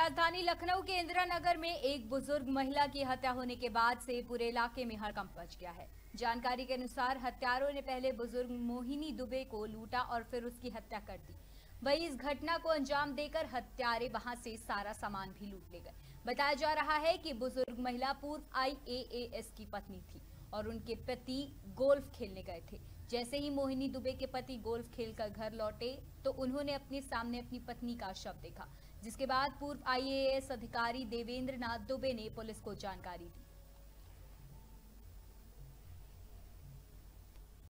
राजधानी लखनऊ के इंदिरा नगर में एक बुजुर्ग महिला की हत्या होने के बाद से पूरे इलाके में हड़कंप मच गया है। जानकारी के अनुसार हत्यारों ने पहले बुजुर्ग मोहिनी दुबे को लूटा और फिर उसकी हत्या कर दी। वहीं इस घटना को अंजाम देकर हत्यारे वहां से सारा सामान भी लूट ले गए। बताया जा रहा है कि बुजुर्ग महिला पूर्व IAAS की पत्नी थी और उनके पति गोल्फ खेलने गए थे। जैसे ही मोहिनी दुबे के पति गोल्फ खेलकर घर लौटे तो उन्होंने अपने सामने अपनी पत्नी का शव देखा, जिसके बाद पूर्व IAAS अधिकारी देवेंद्र नाथ दुबे ने पुलिस को जानकारी दी।